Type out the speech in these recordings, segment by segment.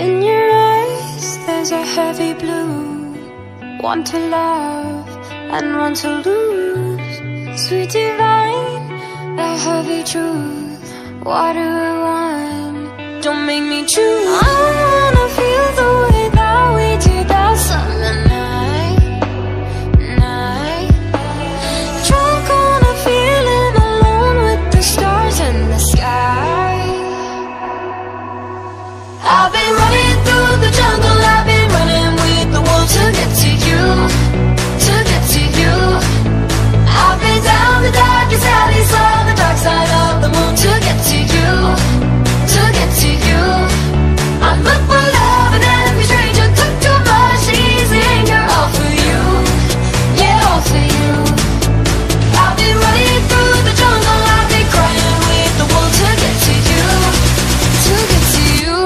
In your eyes there's a heavy blue, one to love and one to lose. Sweet divine, the heavy truth. What do I want? Don't make me choose. I wanna feel the way that we did that summer night. Drunk on a feeling, alone with the stars in the sky. I've been running through the jungle, I've been running with the wolves to get to you, to get to you. I've been down the darkest alley, saw the dark side of the moon to get to you, to get to you. I look for love and every stranger took too much easy anger, all for you, yeah, all for you. I've been running through the jungle, I've been crying with the wolves to get to you, to get to you.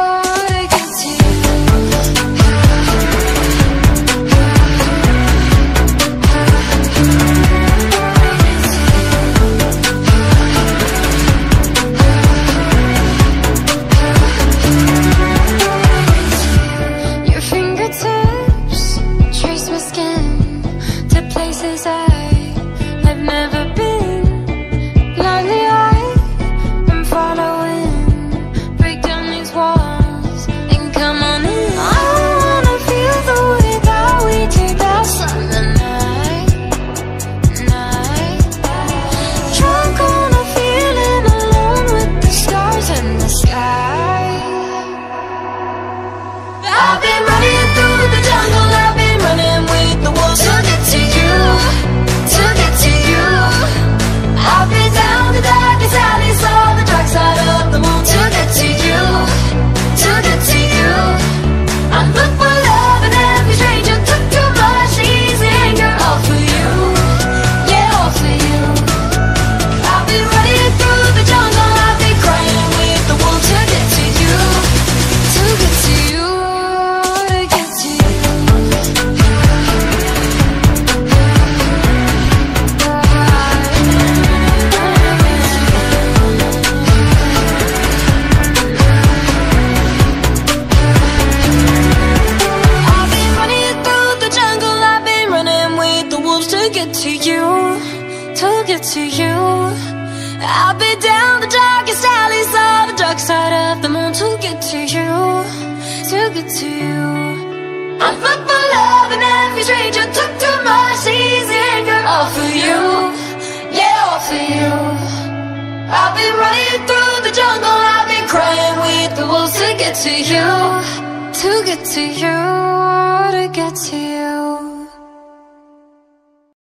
I've been down the darkest alleys, saw the dark side of the moon to get to you, to get to you. I look for love and every stranger took too much easy anger, all for you, yeah, all for you. I've been running through the jungle, I've been crying with the wolves to get to you, to get to you, to get to you.